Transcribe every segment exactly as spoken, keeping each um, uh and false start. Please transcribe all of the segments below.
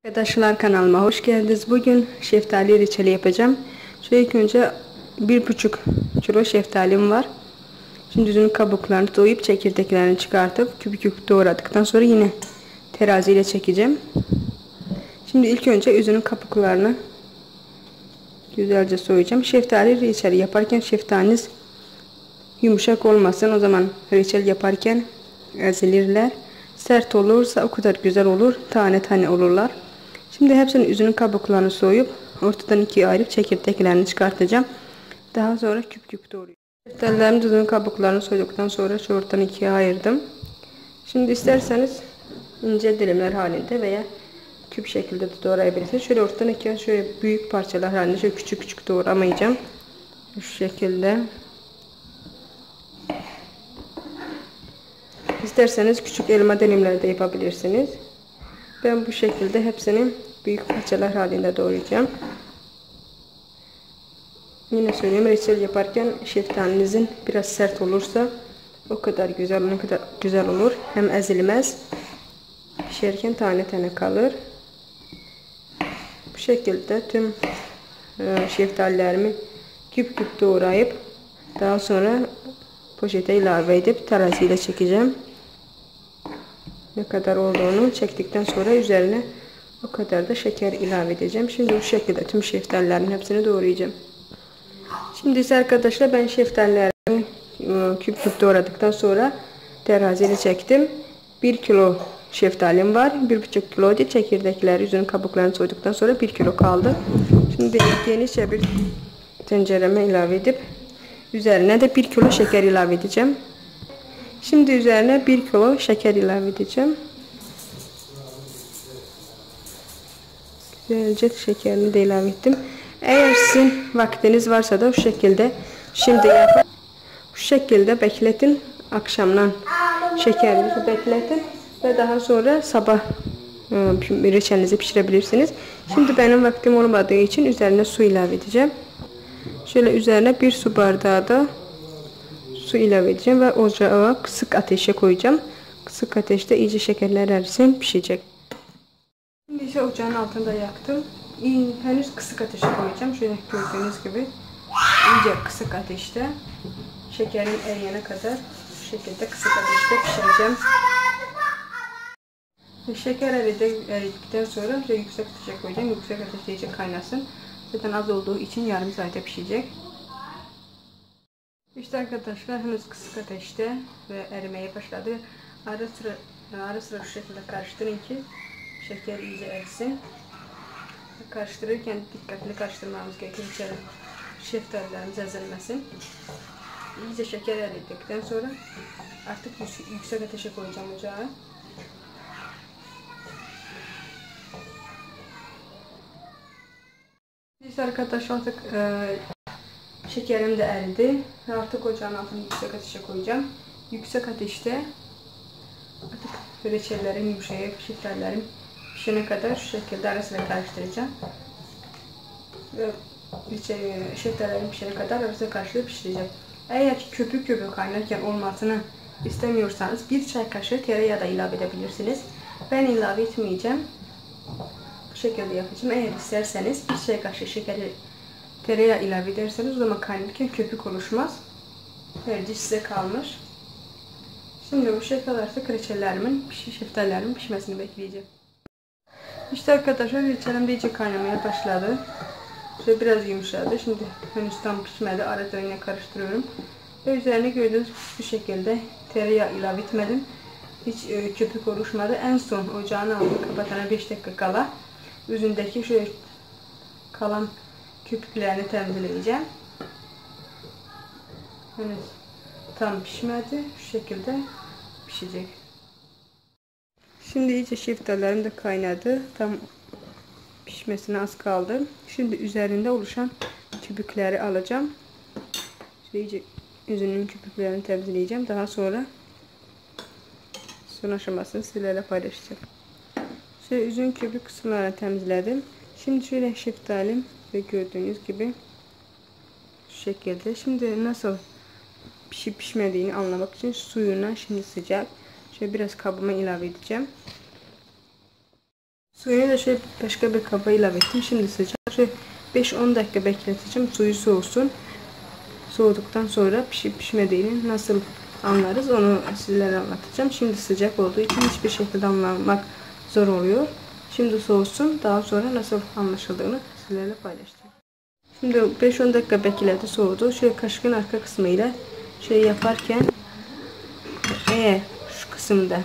Arkadaşlar kanalıma hoş geldiniz. Bugün şeftali reçeli yapacağım. Şöyle ilk önce bir buçuk kilo şeftalim var. Şimdi üzümün kabuklarını soyup çekirdeklerini çıkartıp küp küp doğradıktan sonra yine teraziyle çekeceğim. Şimdi ilk önce üzümün kabuklarını güzelce soyacağım. Şeftali reçeli yaparken şeftaliniz yumuşak olmasın. O zaman reçel yaparken ezilirler. Sert olursa o kadar güzel olur. Tane tane olurlar. Şimdi hepsinin üzümün kabuklarını soyup ortadan ikiye ayırıp çekirdeklerini çıkartacağım. Daha sonra küp küp doğrayacağım. Şeftalilerin üzümün kabuklarını soyduktan sonra şu ortadan ikiye ayırdım. Şimdi isterseniz ince dilimler halinde veya küp şekilde de doğrayabilirsiniz. Şöyle ortadan ikiye şöyle büyük parçalar halinde şöyle küçük küçük doğramayacağım. Şu şekilde. İsterseniz küçük elma dilimleri de yapabilirsiniz. Ben bu şekilde hepsini büyük parçalar halinde doğrayacağım. Yine söyleyeyim, reçel yaparken şeftalinizin biraz sert olursa o kadar güzel, ne kadar güzel olur. Hem ezilmez. Pişerken tane tane kalır. Bu şekilde tüm şeftalilerimi küp küp doğrayıp daha sonra poşete ilave edip teraziyle çekeceğim. Ne kadar olduğunu çektikten sonra üzerine o kadar da şeker ilave edeceğim. Şimdi bu şekilde tüm şeftalilerin hepsini doğrayacağım. Şimdi ise arkadaşlar ben şeftalilerimi küp küp doğradıktan sonra teraziyle çektim. bir kilo şeftalim var. bir buçuk kilo da çekirdekler, üzerinin kabuklarını soyduktan sonra bir kilo kaldı. Şimdi genişçe bir tencereme ilave edip üzerine de bir kilo şeker ilave edeceğim. Şimdi üzerine bir kilo şeker ilave edeceğim. Güzelce şekerini de ilave ettim. Eğer sizin vaktiniz varsa da bu şekilde şimdi yapın. Bu şekilde bekletin. Akşamdan şekerinizi bekletin ve daha sonra sabah reçelinizi pişirebilirsiniz. Şimdi benim vaktim olmadığı için üzerine su ilave edeceğim. Şöyle üzerine bir su bardağı da su ilave edeceğim ve ocağa kısık ateşe koyacağım. Kısık ateşte iyice şekerler erisin, pişecek. Şimdi ise ocağın altında yaktım. Henüz kısık ateşe koyacağım. Şöyle gördüğünüz gibi iyice kısık ateşte şekerin eriyene kadar bu şekilde kısık ateşte pişireceğim. Ve şeker eridikten sonra yüksek ateşe koyacağım. Yüksek ateşte iyice kaynasın. Zaten az olduğu için yarım saate pişecek. İşte arkadaşlar henüz kısık ateşte ve erimeye başladı. Ara sıra, ara sıra şu şekilde karıştırın ki şeker iyice erisin. Karıştırırken dikkatli karıştırmamız gerekir. İçeri şeftalilerimiz ezilmesin. İyice şeker eridikten sonra artık yüksek ateşe koyacağım ocağa. İşte arkadaşlar artık e, şekerim de eridi. Artık ocağın altını yüksek ateşe koyacağım. Yüksek ateşte artık reçellerim yumuşayıp şeftalilerim pişene kadar şu şekilde arasıyla karıştıracağım. Ve şeftalilerim pişene kadar arasıyla karıştırıp pişireceğim. Eğer ki köpük köpük kaynarken olmasını istemiyorsanız bir çay kaşığı tereyağı da ilave edebilirsiniz. Ben ilave etmeyeceğim. Bu şekilde yapacağım. Eğer isterseniz bir çay kaşığı şekeri tereyağı ilave ederseniz o zaman kaynarken köpük oluşmaz. Tercih size kalmış. Şimdi bu şekilde artık reçellerimin, şeftalilerimin pişmesini bekleyeceğim. İşte arkadaşlar reçelim de iyice kaynamaya başladı. Şöyle biraz yumuşadı. Şimdi henüz tam pişmedi. Arada yine karıştırıyorum. Ve üzerine gördüğünüz bu şekilde tereyağı ilave etmedim. Hiç e, köpük oluşmadı. En son ocağını aldım. Kapatana beş dakika kala üzerindeki şöyle kalan köpüklerini temizleyeceğim. Henüz tam pişmedi. Şu şekilde pişecek. Şimdi iyice şeftalilerim de kaynadı. Tam pişmesine az kaldı. Şimdi üzerinde oluşan köpükleri alacağım. Şöyle iyice üzümün köpüklerini temizleyeceğim. Daha sonra son aşamasını sizlerle paylaşacağım. Şöyle üzüm köpük kısımlarını temizledim. Şimdi şöyle şeftalim ve gördüğünüz gibi şu şekilde. Şimdi nasıl pişip pişmediğini anlamak için suyuna şimdi sıcak. Şöyle biraz kabıma ilave edeceğim. Suyunu da şey başka bir kaba ilave ettim. Şimdi sıcak. Şey beş on dakika bekleteceğim. Suyu soğusun. Soğuduktan sonra pişip pişmediğini nasıl anlarız onu sizlere anlatacağım. Şimdi sıcak olduğu için hiçbir şekilde anlamak zor oluyor. Şimdi soğusun. Daha sonra nasıl anlaşıldığını sizlerle paylaşacağım. Şimdi beş on dakika bekledi, soğudu. Şöyle kaşıkın arka kısmıyla şey yaparken eğer şu kısımda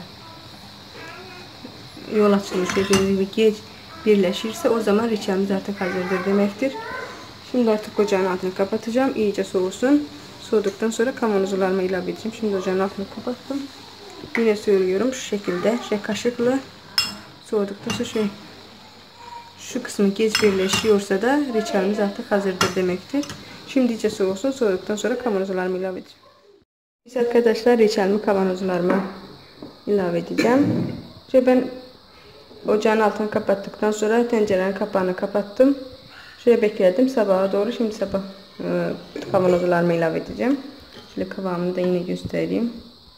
yol açılmış şekilde bir geç birleşirse o zaman reçelimiz artık hazırdır demektir. Şimdi artık ocağın altını kapatacağım. İyice soğusun. Soğuduktan sonra kavanozlarımı ilave edeceğim. Şimdi ocağın altını kapattım. Yine söylüyorum şu şekilde şey kaşıkla soğuduktan sonra şey şu kısmı geç birleşiyorsa da reçelimiz artık hazırdır demektir. Şimdi iyice soğusun. Soğuduktan sonra kavanozlarımı ilave edeceğim. Biz arkadaşlar reçelimi kavanozlarıma ilave edeceğim. Şöyle ben ocağın altını kapattıktan sonra tencerenin kapağını kapattım. Şöyle bekledim sabaha doğru. Şimdi sabah e, kavanozlarımı ilave edeceğim. Şöyle kıvamını da yine göstereyim.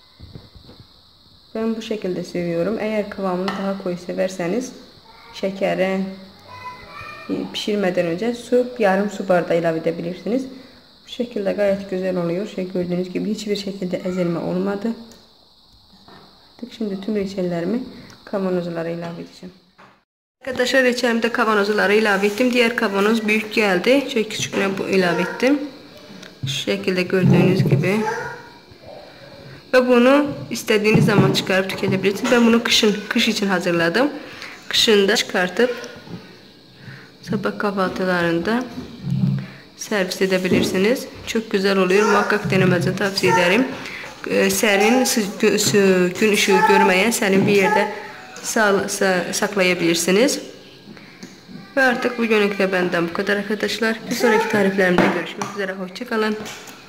Ben bu şekilde seviyorum. Eğer kıvamını daha koyu severseniz şekeri pişirmeden önce su yarım su bardağı ilave edebilirsiniz. Bu şekilde gayet güzel oluyor. Şey gördüğünüz gibi hiçbir şekilde ezilme olmadı. Şimdi tüm reçellerimi kavanozlara ilave edeceğim. Arkadaşlar reçelimde kavanozlara ilave ettim. Diğer kavanoz büyük geldi. Şöyle küçüküne bu ilave ettim. Şu şekilde gördüğünüz gibi. Ve bunu istediğiniz zaman çıkarıp tüketebilirsiniz. Ben bunu kışın kış için hazırladım. Kışında çıkartıp sabah kahvaltılarında servis edebilirsiniz. Çok güzel oluyor. Muhakkak denemenizi tavsiye ederim. Serin, gün ışığı görmeyen serin bir yerde saklayabilirsiniz. Ve artık bugünlük de benden bu kadar arkadaşlar. Bir sonraki tariflerimde görüşmek üzere. Hoşça kalın.